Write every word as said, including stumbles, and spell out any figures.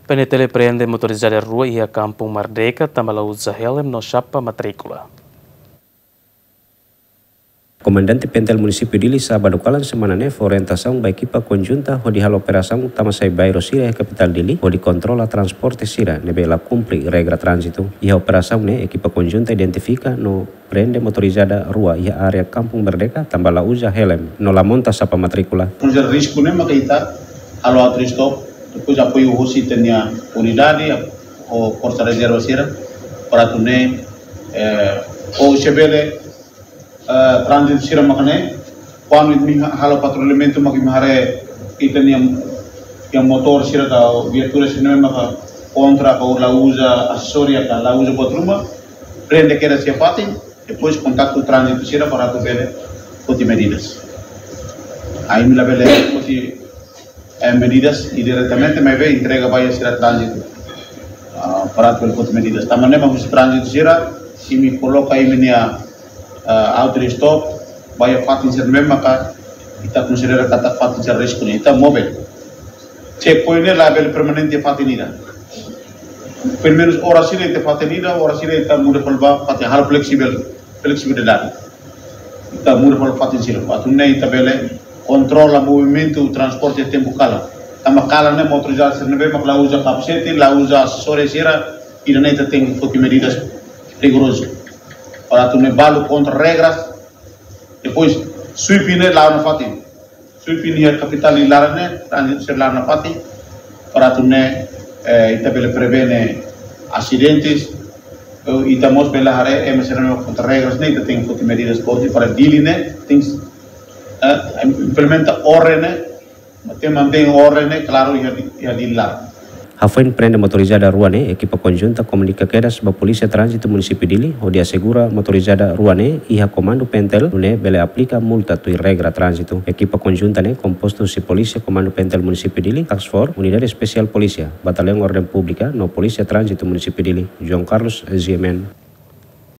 P N T L prende motorizada rua e a Kampung Merdeka tambah usa helm no chapa matrícula. Comandante P N T L município Dili sábado kalan semana ne orientação da equipa conjunta onde hal operação tama sai bairro Sira e capital Dili onde controla transporte Sira nebe la cumpri regra trânsito e a operação ne equipa conjunta identifica no prende motorizada rua e a área Kampung Merdeka tambah la usa helm no la monta sapa matrícula. Onde o risco ne makaita halo outro stop depois apoio o sitenia unidade o força reserva Sira para tune eh, o chebele Uh, transit Sira makane quando mi halo patrulhamento maki mahare itani yang yang motor Sira da viatura Sira maka contra ou la usa acessoria da la usa patrulha prende que era siapati depois contacto transit Sira para tu vele poti medidas aí me la vele poti eh, medidas e diretamente me ve entrega vai Sira transit uh, para tu poti medidas tamane mas transit Sira e me coloca aí minha Uh, auto stop vai fatin ser mesmo maka kita considera kata fatin ser risco ni kita mobil checkpoint ni label permanente fatin ida pelo menos hora sini te fatin ida hora sini kita mudah pelba fatin hal fleksibel fleksibilitas kita mudah pelba fatin sila atun nei tabele controla movimento transporte tempo kala tama kala ne motorizado ser mesmo maka la usa capacete la usa acessórios era e nei te tem foto medidas rigorosas para tu nebalo contra regras depois suipine lá na fati suipine a capital e lá né transit ser lá na fati para tu ne eh, itabele prevene acidentes e estamos pela hare é ser contra regras né tem foto medidas fortes para dili né tem uh, implementa ordem tem mantém ordem claro e a dili lá. Hafain prende motorizada rua ne equipa conjunta comunica quedas ba polícia trânsito município Dili onde assegura motorizada rua ne e a comando P N T L ne bele aplica multa tu regra trânsito equipa conjunta ne composto si polícia comando P N T L município Dili task force unidade especial polícia batalhão ordem pública no polícia trânsito município Dili João Carlos Z M N.